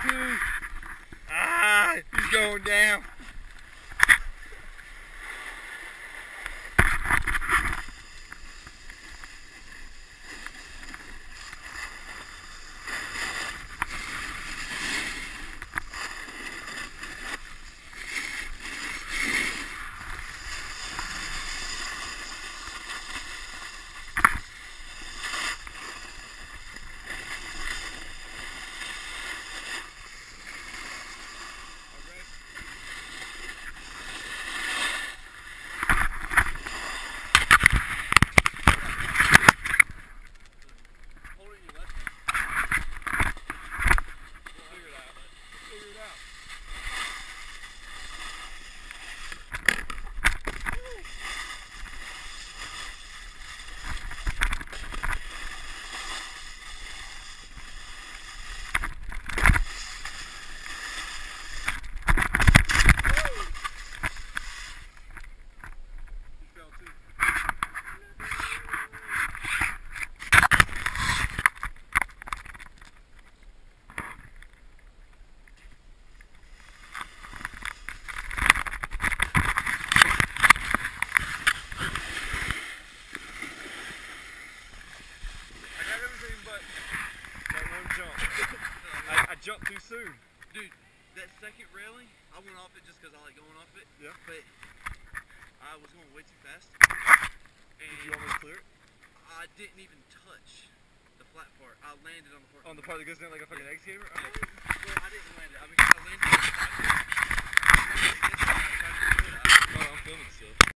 too. Ah, he's going down. I jumped too soon. Dude, that second railing, I went off it just because I like going off it. Yeah. But I was going way too fast. And did you almost clear it? I didn't even touch the flat part. I landed on the part. On the part that goes down like a fucking egg skater? Okay. Well, I didn't land it. I mean, I landed on the side.